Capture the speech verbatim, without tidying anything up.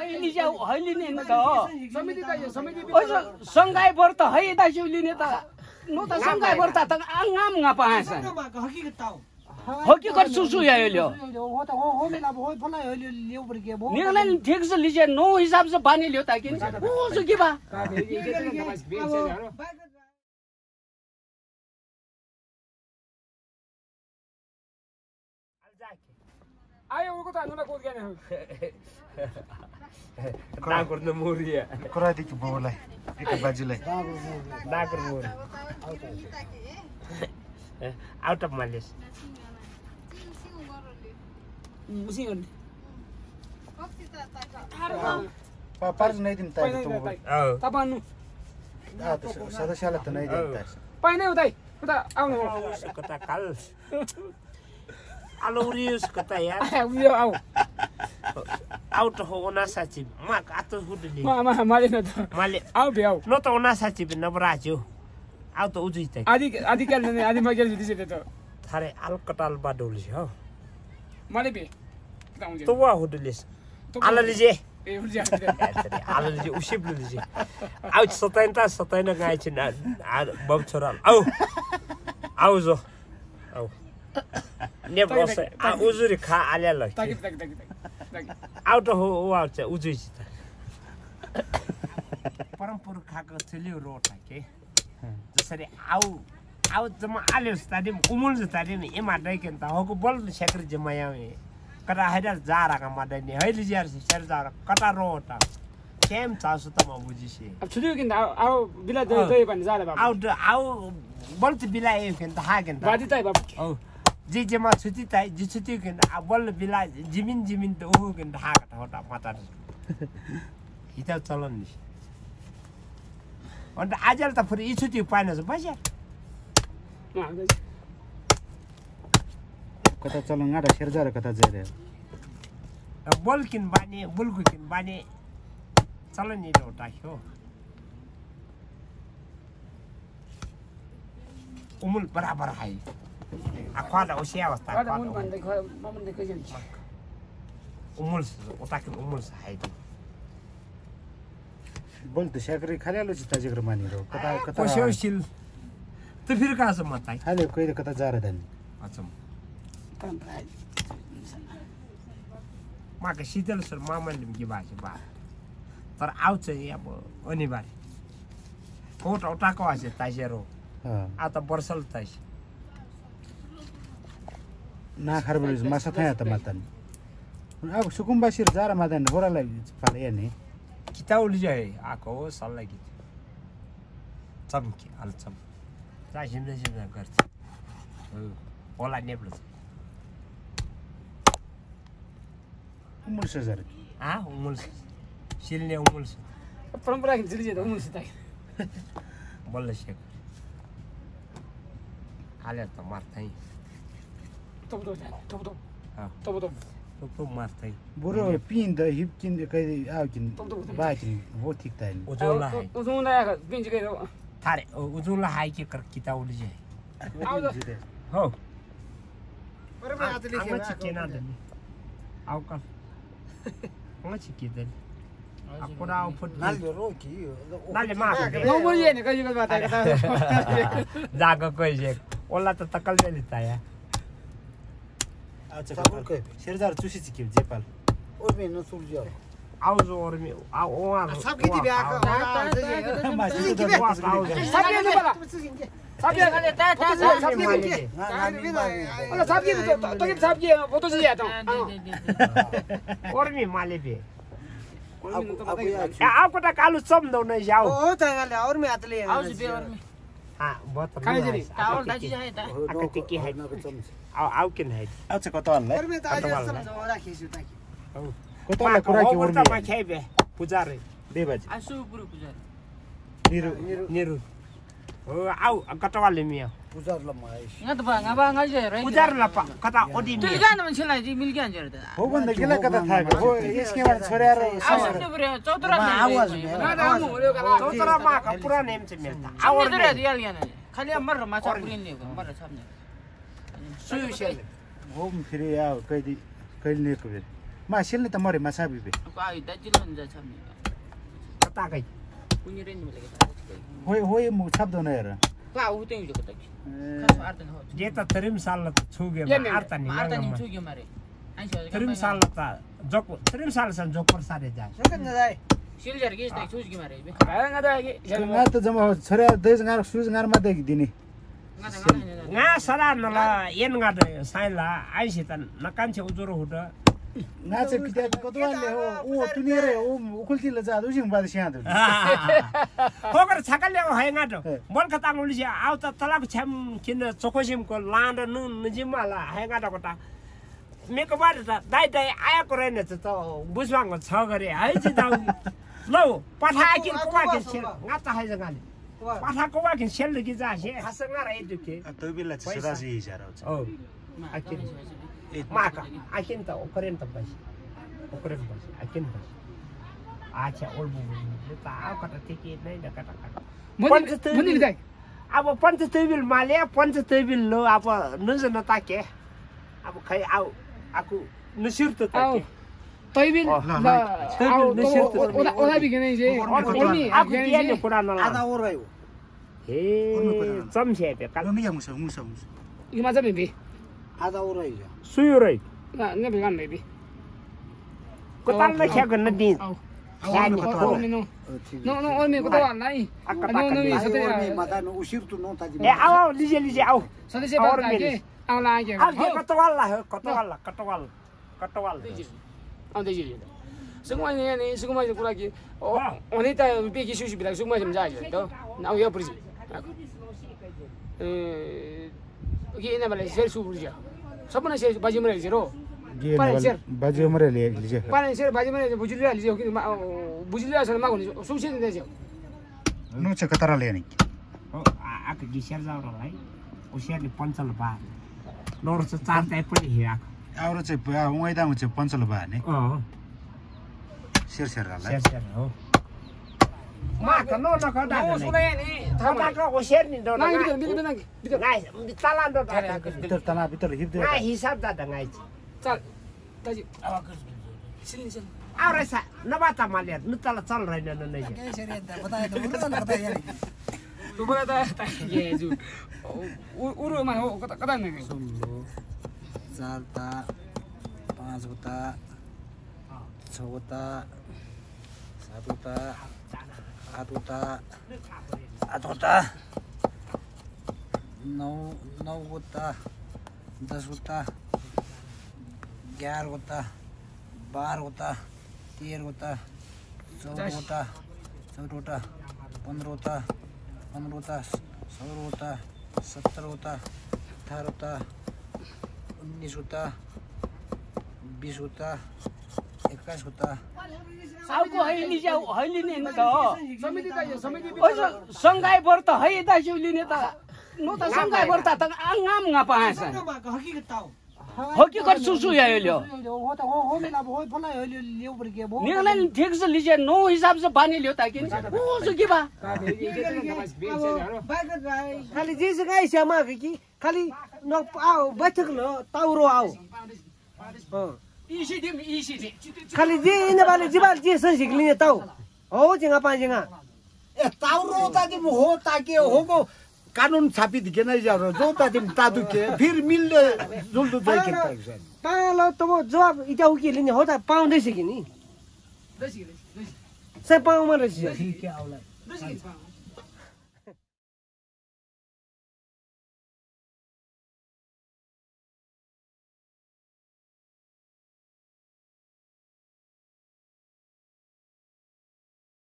Lija heli नि त समिति त यो समिति संघाई बर त है दाजु लिने त नो त संघाई बर त आंगाम nga पाएछ हकीकत ताऊ हकीकत सुसु यायो हो त हो हो मेला हो फला हो लियो पर के हो निगलन ठीक से लिजे नो हिसाब से पानी लियो ताकि हो सुकी बा आयो उनको त अनुला कोद गर्ने हो डाकुर न मोरिया करादेखि बाउलाई एक बाजुलाई डाकुर मोर आउट अफ मालेस मुसी गर्ने पार्ज नै दिन ताइ त अ तपाईनु सदस्यलाई त नै दिन ताइ पाइनै उतै उता आउनु कता काल Alurius kata ya. Uyo au. Out ho ona sachi. Ma ato hudili. Ma ma mali na to. Mali. Au be au. No to ona sachi bin na brajo. Out to uji tai. Adi adi kal ne adi ma gel dise to. Thare al katal badol ho. Mali be. Taunje. To wa hudilis. Alalije. E urja. Alalije usiblije. Out sotainta sotaina gai china. Bab choral. Au. Au zo. Au. Never say, I usually car alella. Out of who out there, Uzita. Parampur Kaka till you wrote like, eh? Just say, out, out the Alice studying, Umul studying, Emma Dakin, the Hokubol, the Secretary of Miami. Kata had Zara, Madani, Helias, Sherzara, Kata Rota. Came to us to Mabuji. Absolutely, our villa de Zara. Out, out, Bolt Villa and the Hagen. Oh. Jijima Suti, Jisuti, and a ball village, Jimin Jimin, the Hook and the Hagat, what a matter. He tells Solonish. On the Ajalta for each of you find as a budget. Kata चलंगा र शेरजार कता जरे a bulkin bunny bulkin bunny Soloni do tacho Umul barabar hai Aquada Oshia was that Umuls Otakin Umuls hiding. बोल त शेखरी खालेलो छ ताजेको मानी रो कता कता Oshil the Firkas of Matai. खाले कोही कता जारे दन Awesome. Maka Shitel sir Mamma and Gibash bar. For outside anybody. Port Otako as a Tajero at a borsal Taj. ना खरबुज मासा थाया त मतन अब सुकुम्बासी जारा मदन होरालाई पाले नि Kitaulijay, Ako, Salagi. Chumki, Alchum. Rajim the Gert. All I never. उमुल सजर Ah, Umuls. Shilne Umuls. From Bracken, Zilja, the Umuls. Bolashek. Aleta Martin. Top top top Ah, top top. Top Martin. बुरो पिन द हिपकिन कहि आकिन बाकिन वो ठीक था Uzola. Uzuna, Binjig. Tare, Uzola High Kicker Kitaulijay. Oh. What about the I'm not chicken under me. How come? What's your kid then? I put out put Nali No more yen, because you got that. Daga Koyek. All at the Takalvelitaya. शेरजार चुसी चिके जेपाल और में न सुल जाओ I was or me. I want सब की दिव्या का Sabia kale ta ta sabia ke ala sabia to to sabia foto se jato or me malebi आपको तो कालू सब दो नहीं जाओ ओ तंगल और में आतले आओ जी और में हां बहुत खाने जरी टावल दाजी है ता आकति की है आओ आओ किन है आछ कतवाल और में त आज सब राखिसु ताकि कतवाल कुरा के और त खाइबे पुजारी दे बाजी आसु पुरो पुजारी निरु निरु ओ आओ कतवाल मिया पुजार लमाइस यहाँ त बा ngaba ngaje रे पुजार लपा कता ओडी मिल गया न मान्छेलाई जी मिल गया जरे हो भन्दा गेला कता थाहा हो यसके बारे छोरेर आउनु पर्यो चौतरा आवाज आउनु पर्यो चौतरा मा का पुरा नेम चाहिँ मिल्ता आवर दरे दियाल गया खाली मर माछा पुरिन नि मर छाप्ने सुयु सेल हो फेरि या कहिले कहिले को मा सेल्ने त मरे माछा बिबे कताकै होय होय मु छाप्दैन हेर जे त त्रिम साल त छुगे मारता नि त्रिम साल त जोक त्रिम साल सन जोक पर सारे जा nga त जम्मा छोरा देश गार सुज गार मा देखि दिने nga sara nala yen nga de saila ai se tan nakan che ujuro huda nga चाहिँ किता कतवाले हो उ तुनेरे उ उखुल्तीले जा दुसिङ बाद स्या त होगर छकले हो है ngato बल खता nguli से आउ त तलाक छम किन चोकोसिम को लान्ड न नजिमाला है ngato कता मेको बार त दाइ दाइ आएको रहेन त बुझवाङ छ गरे है चाहिँ दाउ लौ पठा कि कोवा कि सेल ngata है जगाले पठा कोवा कि सेल कि जा से हसँग रहे दुखे त्यो बेला चाहिँ सदाजी हिसाब आउँछ ओ आकिन माका आकिन त ओकरेन त बस ओकरेन बस आकिन बस आछा ओल्बु त आउ कता थिके नै न कता कता मुनि बिदाई अब पञ्च तैबिल माले पञ्च तैबिल लो अब नजन ताके अब खै आउ आकु नसिर त ताके तैबिल आउ ओला ओला बिगने जे ओल्मी आकु दिएले कुरा न आधा और रह्यो हे चम्छे पे काल मिया मुसा मुसा मुसा यो माछा बेबी आधा और रह्यो सुयो रै ना ने बेगान बेबी कोताल न ख्या गर्न दि no no no ओल्मी को त वालाई नो नो ये सते माता न उसिर तु न ताजी ए आउ लिजे लिजे आउ सते से बात के आउ लागे आ कतवाल ला कतवाल कतवाल कतवाल आउ दे जी सुगमा ने ने सुगमा को कुरा कि ओ ओने त बेकी सुसु बिला सुगमा जम जाय त नाउ या पुरिस ए ओके ने बले सेर सु पुरिस सबने से बाजी मरे जेरो बाजी मरे ले लिजे पानी सेर बाजी मरे बुझिलिया लिजे कि बुझिलिया छ मा गर्नु सुसु ने देछ नो छ कतरा ले नि ओ आक गिसेर जाउ र भाइ ओसेरले पञ्चल बा नोर छ चार टाइप पनि हिरा आउरो चाहिँ उइदा हुन्छ पञ्चल बा ने अ शेर शेर ला शेर शेर हो मा त नो न कदा ओ सुने नि थामा का ओसेर नि दो ना बिदर बिदर बिदर गाइ तला दो भित्र तना भित्र हिप्दे गाइ हिसाब दादा गाइ चल ताजी आवा कर सिलिन सिलिन आउरे सा नबाता माले न तला चल रहेन न नै कैसे रे त बताए त उरु न बताए तू बोला था ये जो उरु मा हो कता कता नै चार ता पाँच वटा छ वटा सात वटा आठ वटा आठ वटा नौ नौ वटा दस वटा ग्यारह वटा बारह वटा तेरह वटा चौदह वटा चौदह वटा पंद्रह वटा पंद्रह वटा सोलह वटा सत्रह वटा अठारह वटा उन्नीस वटा बीस वटा एक्काइस वटा आउको हैली जाउ हैली नि त समिति त यो समिति संघाई बर त है दाइसु लिने त नो त संघाई बर त आंगाम nga पास हकीकत ताऊ हकीकत सुसु यायो हो त हो हो मेला हो फला हो लियो पर के हो निगलन ठीक से लीजिए नो हिसाब से पानी लियो ताकि हो सुकी बा खाली जे से गाई श्यामा की खाली न आओ बैठक लो ताउरो आओ इसी दिन इसी दिन खाली जे इन वाले जीवाल जे से सिकलिने ताउ हो जिंगा पाजेगा ए ताउरो तादि हो ताकि होगो कानून छापित के नहीं जा रहा जो तादि तादु के फिर मिल जुल्दु जाय के पैसा पालो त वो जवाब इटा उके लिने हो त पाउँदै छ कि नि से पाउमा रहेछ ठीक है आउला दसी